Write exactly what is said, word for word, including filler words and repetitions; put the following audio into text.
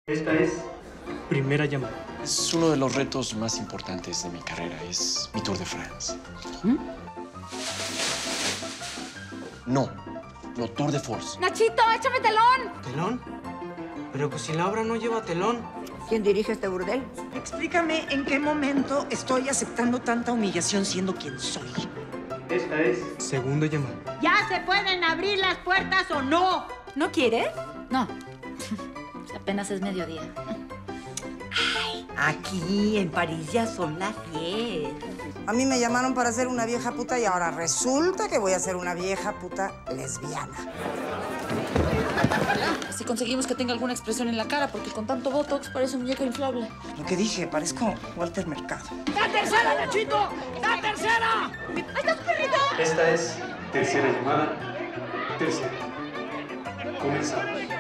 Esta es primera llamada. Es uno de los retos más importantes de mi carrera. Es mi Tour de France. ¿Mm? No, no, Tour de Force. ¡Nachito, échame telón! ¿Telón? Pero pues si la obra no lleva telón. ¿Quién dirige este burdel? Explícame en qué momento estoy aceptando tanta humillación siendo quien soy. Esta es segunda llamada. ¿Ya se pueden abrir las puertas o no? ¿No quiere? No. Apenas es mediodía. Aquí, en París, ya son las diez. A mí me llamaron para ser una vieja puta y ahora resulta que voy a ser una vieja puta lesbiana. Así conseguimos que tenga alguna expresión en la cara, porque con tanto botox parece un muñeco inflable. Lo que dije, parezco Walter Mercado. ¡La tercera, Nachito! ¡La tercera! ¡Ahí está su perrito! Esta es tercera llamada. Tercera. Comenzamos.